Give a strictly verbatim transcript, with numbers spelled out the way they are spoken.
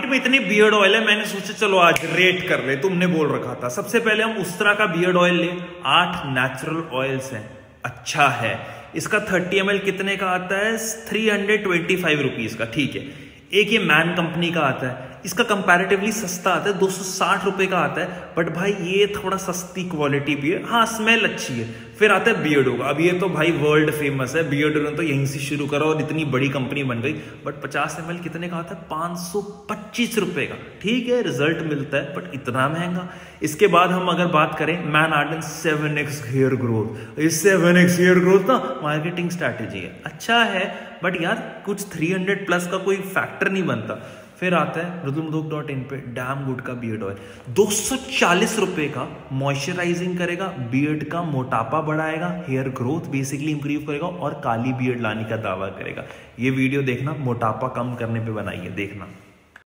में इतने beard oil है, मैंने सोचा चलो आज रेट कर ले, तुमने बोल रखा था। सबसे पहले हम उस्तरा का बियर्ड ऑयल ले, आठ नेचुरल ऑयल्स हैं, अच्छा है। इसका थर्टी एम एल कितने का आता है? Three hundred twenty five rupees का, ठीक है। एक ये मैन कंपनी का आता है, इसका कंपैरेटिवली सस्ता आता है, दो सौ साठ रुपए का आता है, बट भाई ये थोड़ा सस्ती क्वालिटी भी है, हाँ स्मेल अच्छी है। फिर आता है बियर्डो का, अब ये तो भाई वर्ल्ड फेमस है, बियर्डो ने तो यहीं से शुरू करा और इतनी बड़ी कंपनी बन गई। बट पचास एम एल कितने का आता है? पाँच सौ पच्चीस रुपए का, ठीक है, रिजल्ट मिलता है, बट इतना महंगा। इसके बाद हम अगर बात करें man Arden seven X hair growth, ये सेवन एक्स हेयर ग्रोथ ना मार्केटिंग स्ट्रैटेजी है, अच्छा है, बट यार कुछ थ्री हंड्रेड प्लस का कोई फैक्टर नहीं बनता। फिर आता है मृदुमदोक डॉट इन पे डैम गुड का बियर्ड ऑयल, दो सौ चालीस रुपए का, मॉइस्चराइजिंग करेगा, बियर्ड का मोटापा बढ़ाएगा, हेयर ग्रोथ बेसिकली इंप्रूव करेगा और काली बियर्ड लाने का दावा करेगा। ये वीडियो देखना, मोटापा कम करने पे बनाई है, देखना।